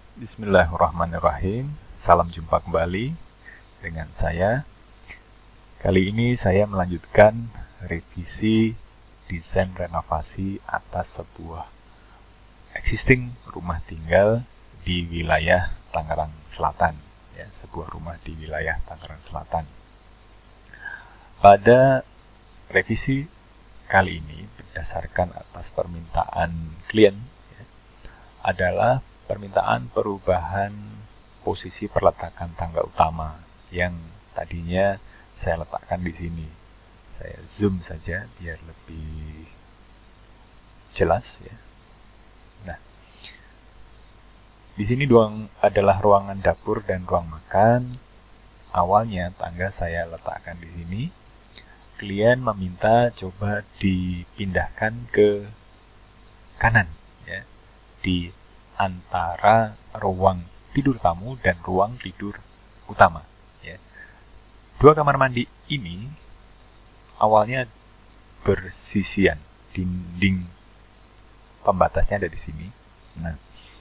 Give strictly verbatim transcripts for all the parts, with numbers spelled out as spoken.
Bismillahirrahmanirrahim. Salam jumpa kembali dengan saya. Kali ini saya melanjutkan revisi desain renovasi atas sebuah existing rumah tinggal di wilayah Tangerang Selatan. Ya, sebuah rumah di wilayah Tangerang Selatan. Pada revisi kali ini berdasarkan atas permintaan klien ya, adalah permintaan perubahan posisi perletakan tangga utama yang tadinya saya letakkan di sini. Saya zoom saja biar lebih jelas ya. Nah, di sini doang adalah ruangan dapur dan ruang makan. Awalnya tangga saya letakkan di sini. Klien meminta coba dipindahkan ke kanan ya, di antara ruang tidur tamu dan ruang tidur utama ya. Dua kamar mandi ini awalnya bersisian, dinding pembatasnya ada di sini. Nah,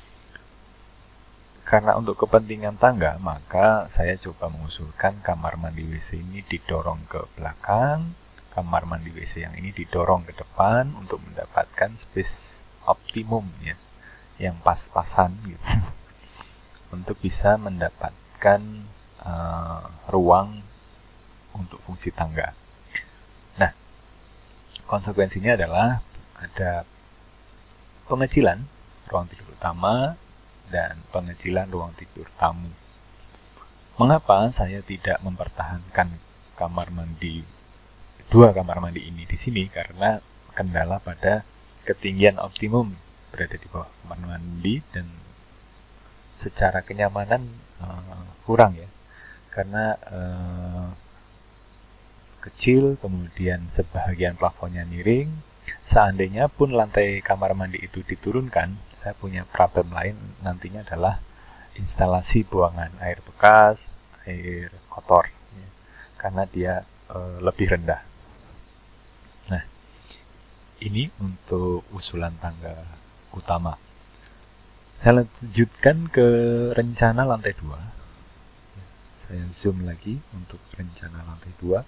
karena untuk kepentingan tangga, maka saya coba mengusulkan kamar mandi W C ini didorong ke belakang, kamar mandi W C yang ini didorong ke depan untuk mendapatkan space optimum ya, yang pas-pasan gitu, untuk bisa mendapatkan uh, ruang untuk fungsi tangga. Nah, konsekuensinya adalah ada pengecilan ruang tidur utama dan pengecilan ruang tidur tamu. Mengapa saya tidak mempertahankan kamar mandi, dua kamar mandi ini di sini? Karena kendala pada ketinggian optimum berada di bawah kamar mandi dan secara kenyamanan uh, kurang ya, karena uh, kecil, kemudian sebahagian plafonnya miring. Seandainya pun lantai kamar mandi itu diturunkan, saya punya problem lain nantinya adalah instalasi buangan air bekas, air kotor ya, karena dia uh, lebih rendah. Nah, ini untuk usulan tangga utama. Saya lanjutkan ke rencana lantai dua. Saya zoom lagi untuk rencana lantai dua.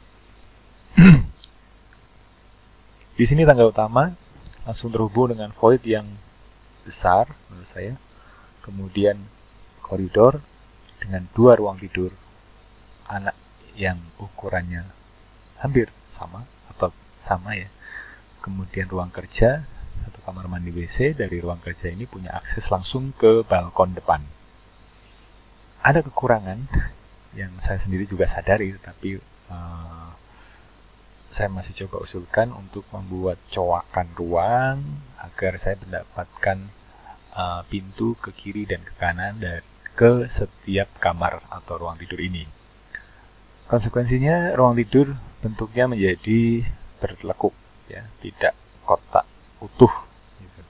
Di sini tangga utama langsung terhubung dengan void yang besar menurut saya. Kemudian koridor dengan dua ruang tidur anak yang ukurannya hampir sama atau sama ya. Kemudian ruang kerja, satu kamar mandi W C. Dari ruang kerja ini punya akses langsung ke balkon depan. Ada kekurangan yang saya sendiri juga sadari, tapi uh, saya masih coba usulkan untuk membuat coakan ruang agar saya mendapatkan uh, pintu ke kiri dan ke kanan dan ke setiap kamar atau ruang tidur ini. Konsekuensinya ruang tidur bentuknya menjadi berlekuk ya, tidak kotak utuh gitu.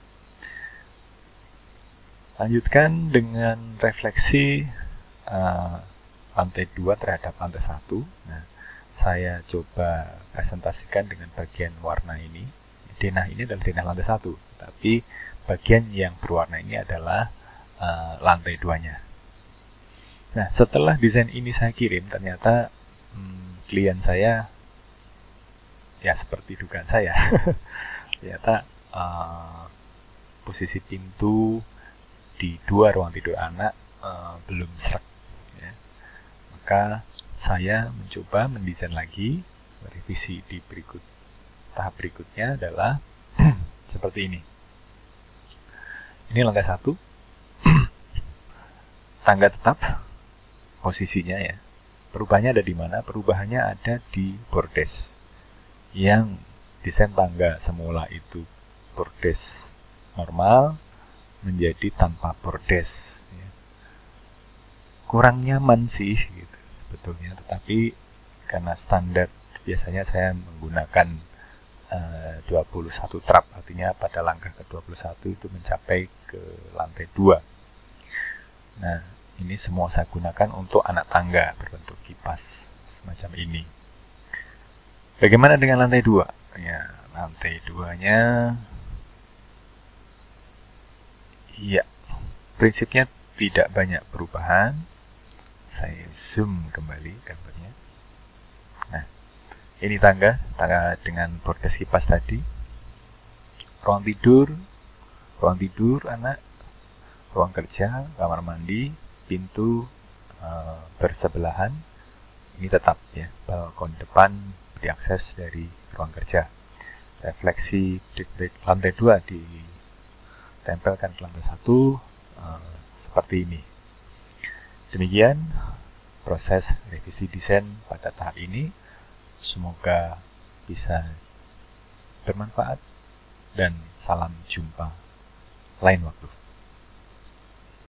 Lanjutkan dengan refleksi uh, lantai dua terhadap lantai satu. Nah, saya coba presentasikan dengan bagian warna ini. Denah ini adalah denah lantai satu, tapi bagian yang berwarna ini adalah uh, lantai duanya. Nah, setelah desain ini saya kirim, ternyata hmm, klien saya ya seperti dugaan saya. Ternyata uh, posisi pintu di dua ruang tidur anak uh, belum srek ya. Maka saya mencoba mendesain lagi, revisi di berikut. Tahap berikutnya adalah seperti ini. Ini lantai satu. Tangga tetap posisinya ya. Perubahannya ada di mana? Perubahannya ada di bordes. Yang desain tangga semula itu bordes normal menjadi tanpa bordes ya. Kurang nyaman sih gitu sebetulnya, tetapi karena standar biasanya saya menggunakan uh, dua puluh satu trap, artinya pada langkah ke dua puluh satu itu mencapai ke lantai dua. Nah, ini semua saya gunakan untuk anak tangga berbentuk kipas semacam ini. Bagaimana dengan lantai dua? Ya, lantai duanya, iya, prinsipnya tidak banyak perubahan. Saya zoom kembali gambarnya. Nah, ini tangga, tangga dengan bordes kipas tadi. Ruang tidur, ruang tidur anak, ruang kerja, kamar mandi, pintu e, bersebelahan. Ini tetap ya, balkon depan diakses dari ruang kerja. Refleksi di, di lantai dua ditempelkan ke lantai satu e, seperti ini. Demikian proses revisi desain pada tahap ini. Semoga bisa bermanfaat dan salam jumpa lain waktu.